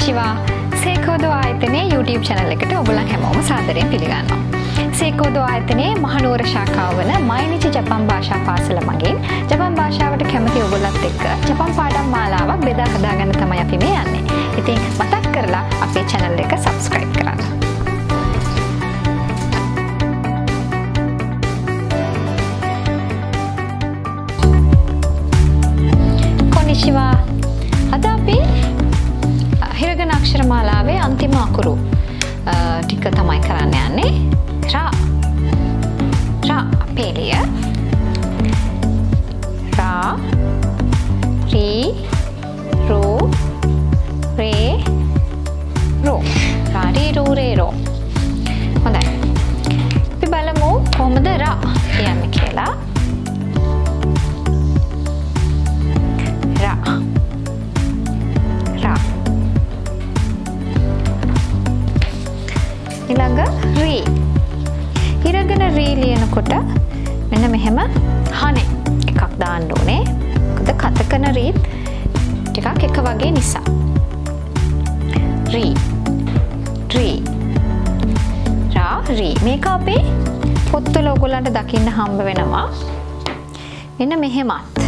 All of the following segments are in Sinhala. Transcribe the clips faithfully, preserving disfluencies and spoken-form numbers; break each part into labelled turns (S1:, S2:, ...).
S1: කොනිචිවා සේකෝදෝ ආයතනයේ YouTube channel එකට ඔයගොල්ලන් හැමෝම සාදරයෙන් පිළිගන්නවා. සේකෝදෝ ආයතනයේ මහනුවර ශාඛාව වන මයිනිචි ජපන් භාෂා පාසල මගින් ජපන් භාෂාවට කැමති ඔයගොල්ලන්ත් එක්ක ජපන් පාඩම් මාලාවක් බෙදා හදාගන්න තමයි අපි මේ යන්නේ. ඉතින් මතක් කරලා අපේ channel එක subscribe කරන්න. කොනිචිවා අද අපි හිරගන අක්ෂර මාලාවේ අන්තිම අකුරු ටික තමයි කරන්න යන්නේ. රා රා පෙළිය රා රී රෝ රේ රෝ රා රී රෝ රේ රෝ. හොඳයි. අපි බලමු කොහොමද රා කියන්නේ කියලා. රා රා ඊළඟ රී හිරගෙන රී ලියනකොට මෙන්න මෙහෙම හනේ එකක් දාන්න ඕනේ. මොකද කතකන රීත් ටිකක් එක වගේ නිසා. රී රී රා රී මේක අපේ පොත්වල ඔයගොල්ලන්ට දකින්න හම්බ වෙනවා. මෙන්න මෙහෙමත්.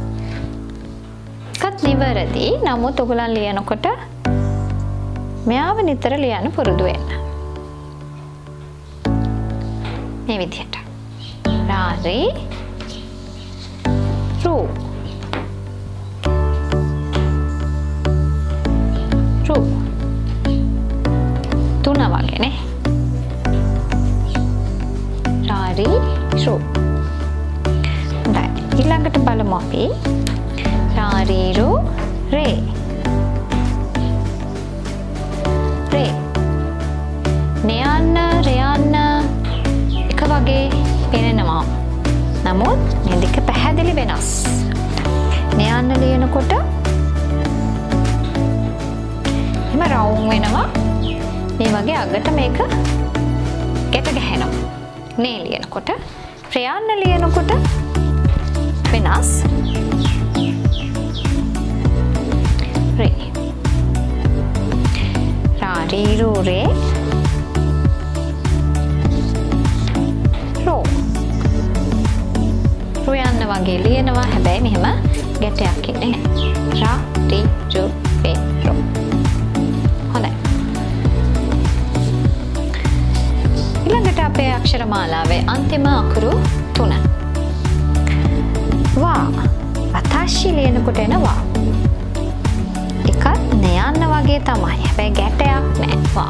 S1: කත් නිවැරදි. නමුත් ඔයගොල්ලන් ලියනකොට මෙයාව නිතර ලියන්න පුරුදු වෙන්න. මේ විදිහට රාරි රූ රූ තුන වගේ නේ. රාරි රූ. හොඳයි. ඊළඟට බලමු අපි රාරි රූ රේ රේ නයන්න රයන්න එක වගේ පේනවා. නමුත් මේ දෙක පැහැදිලි වෙනස්. නයන්න ලියනකොට එම රවුම් වෙනවා. මේ වගේ අගට මේක ගැට ගැහෙනවා. නේ ලියනකොට රයන්න ලියනකොට වෙනස්. රේ රාරි රූ රේ රෝ රෝ යන්න වගේ ලියනවා. හැබැයි මෙහෙම ගැටයක් ඉන්නේ නැහැ. රා ටි රු රේ රෝ. හොඳයි. ඊළඟට අපේ අක්ෂර මාලාවේ අන්තිම අකුරු තුන. වා වතාෂි ලියනකොට එන වා. එකත් නයන්න වගේ තමයි. හැබැයි ගැටයක් නැහැ. වා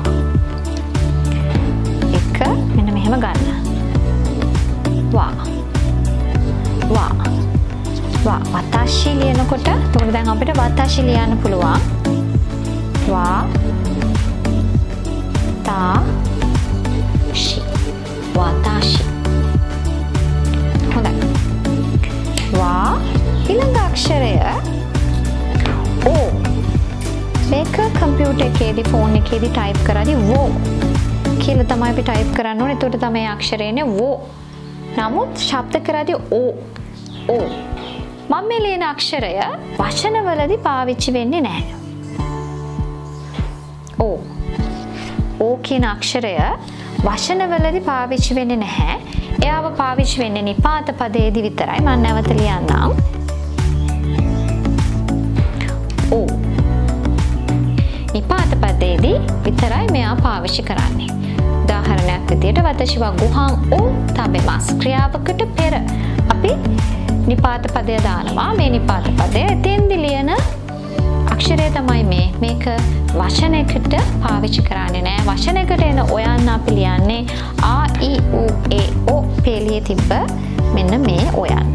S1: එක මෙන්න මෙහෙම ගන්න. වා වා වා වතාෂි ලියනකොට එතකොට දැන් අපිට වතාෂි ලියන්න පුළුවන්. වා තා ෂි වතාෂි. හොඳයි. වා ඊළඟ අක්ෂරය ඕ. මේක කම්පියුටර් එකේදී ෆෝන් එකේදී ටයිප් කරද්දී වෝ කියලා තමයි අපි ටයිප් කරන්න ඕනේ. එතකොට තමයි අක්ෂරය එන්නේ වෝ. නමුත් ශබ්ද කරද්දී ඕ ඕ මම මේ ලියන අක්ෂරය වචනවලදී පාවිච්චි වෙන්නේ නැහැ. ඕ ඕ කියන අක්ෂරය වචනවලදී පාවිච්චි වෙන්නේ නැහැ. එයාව පාවිච්චි වෙන්නේ නිපාත පදයේදී විතරයි. මම නැවත ලියන්නම්. ඕ නිපාත පදයේදී විතරයි මෙයා පාවිච්චි කරන්නේ. උදාහරණයක් විදියට වතශි වා ගුහන් ඕ තබෙමස්. ක්‍රියාවකට පෙර අපි නිපාත පදය දානවා. මේ නිපාත පදය එතෙන්දි ලියන අක්ෂරය තමයි මේ. මේක වචනයකට පාවිච්චි කරන්නේ නෑ. වචනයකට එන ඔයන්න අපි ලියන්නේ ආ ඊ ඌ ඒ ඕ පෙළියේ තිබ්බ මෙන්න මේ ඔයන්න.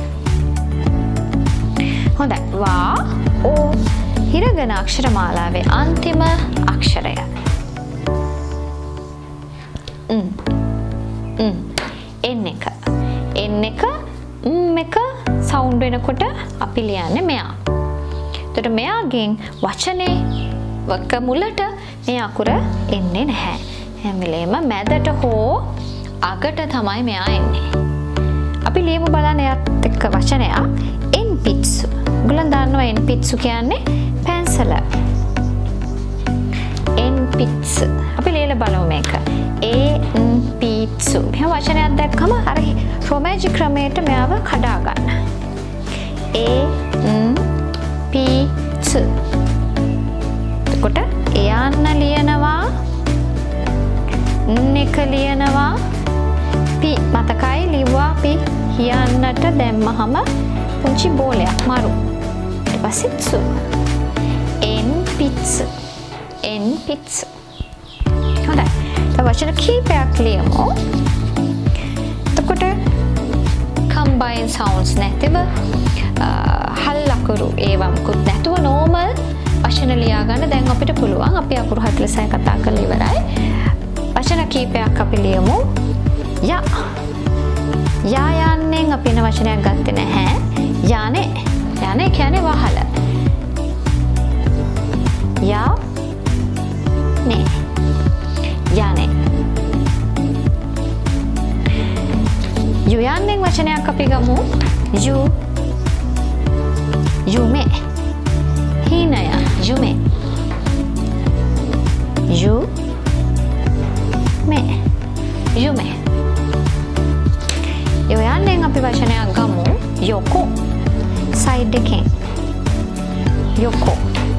S1: හොඳයි. වා ඕ හිරගන අක්ෂර මාලාවේ අන්තිම අක්ෂරය. ම් ම් එන් එක එන් එක ම් එක සවුන්ඩ් වෙනකොට අපි ලියන්නේ මෙයා. එතකොට මෙයාගෙන් වචනේ වක මුලට මේ අකුර එන්නේ නැහැ. හැම වෙලේම මැදට හෝ අගට තමයි මෙයා එන්නේ. අපි ලියමු බලන්න එයත් එක්ක වචනයක් එන් පිට්සු. ඔයගොල්ලන් දන්නවා එන් පිට්සු කියන්නේ පැන්සල. pizza. අපි ලියලා බලමු මේක. A N pizza. මේ වචනයක් දැක්කම අර රොමෑජික් ක්‍රමයට මෙයාව කඩා ගන්න. A N pizza. එතකොට එයන්න ලියනවා. n එක ලියනවා. p මතකයි ලිව්වා p කියන්නට දැම්මහම පුංචි බෝලයක් මරු. ඊට පස්සේ tsu. N pizza. N pizza. හොඳයි. දැන් වචන කීපයක් ලියමු. එතකොට combine sounds නැතිව හල් අකුරු ඒවම්කුත් නැතුව normal වචන ලියා ගන්න දැන් අපිට පුළුවන්. අපි අකුරු හතළිසයි කතා කරලා ඉවරයි. වචන කීපයක් අපි ලියමු. යා. යා යන්නෙන් අපි වෙන වචනයක් ගත්තේ නැහැ. යන්නේ. යන්නේ කියන්නේ වහල. යා නේ. යන්නේ. යු යන්නෙන් වචනයක් අපි ගමු. යු යුමෙ. හීනය යුමෙ. යු මේ යුමේ යොයන්නෙන් අපි වචනයක් ගමු යොකෝ සයිඩ් එකෙන් යොකෝ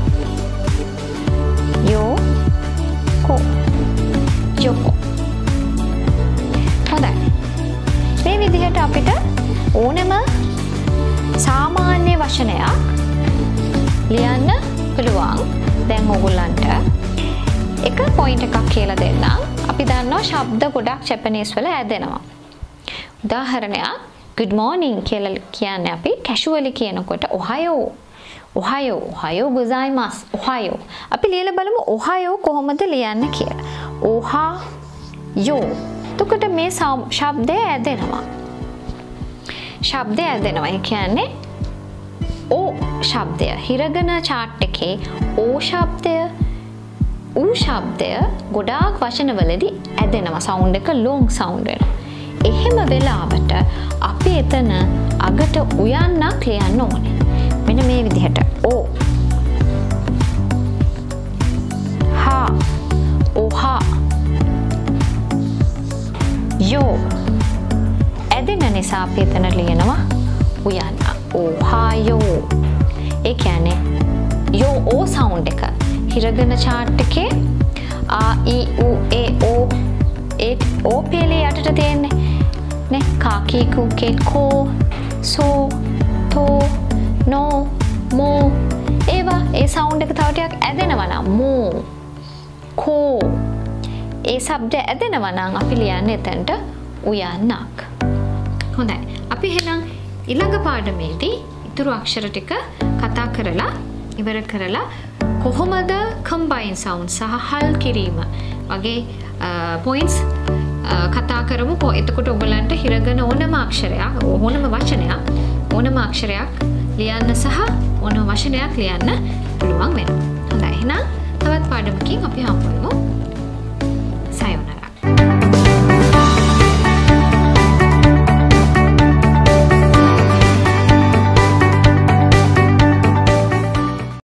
S1: යොකෝ යොකෝ හොඳයි මේ විදිහට අපිට ඕනම සාමාන්‍ය වචනයක් ලියන්න පුළුවන් දැන් ඔයගොල්ලන්ට එක පොයින්ට් එකක් කියලා දෙන්නම්. අපි දන්නවා ශබ්ද ගොඩක් ජපනීස් වල ඇදෙනවා. උදාහරණයක් good morning කියලා කියන්නේ අපි casually කියනකොට ohayou ohayou ohayou gozaimasu ohayou. අපි ලියලා බලමු ohayou කොහොමද ලියන්නේ කියලා. ohayou. එතකොට මේ ශබ්දය ඇදෙනවා. ශබ්දය ඇදෙනවා. ඒ කියන්නේ o ශබ්දය හිරගන chart එකේ o ශබ්දය ඌ ශබ්දය ගොඩාක් වචනවලදී ඇදෙනවා. සවුන්ඩ් එක ලොං සවුන්ඩ් වෙනවා. එහෙම වෙලාවට අපි එතන අගට උයන්නක් ලියන්න ඕනේ. මෙන්න මේ විදිහට. ඕ හා ඕහා යෝ ඇදෙන නිසා අපි එතන ලියනවා උයන්න. ඕහායෝ. ඒ කියන්නේ යෝ ඕ සවුන්ඩ් එක හිරගන chart එකේ a i u e o A o පෙළේ යටට තියෙන්නේ නේ කා කී කු කේ කෝ සෝ තෝ නෝ මෝ ඒවා ඒ සවුන්ඩ් එක තව ටිකක් ඇදෙනවා නම් මෝ කෝ ඒ શબ્ද ඇදෙනවා නම් අපි ලියන්නේ එතනට උයන්නක්. හොඳයි. අපි එහෙනම් ඊළඟ පාඩමේදී ඊතුරු අක්ෂර ටික කතා කරලා ඉවර කරලා කොහොමද combine sound සහ හල් කිරීම වගේ points කතා කරමු. එතකොට ඔයගලන්ට හිරගන ඕනම අක්ෂරයක් ඕනම වචනයක් ඕනම අක්ෂරයක් ලියන්න සහ ඕනම වචනයක් ලියන්න පුළුවන් වෙනවා. හොඳයි. එහෙනම් තවත් පාඩමකින් අපි හම්බ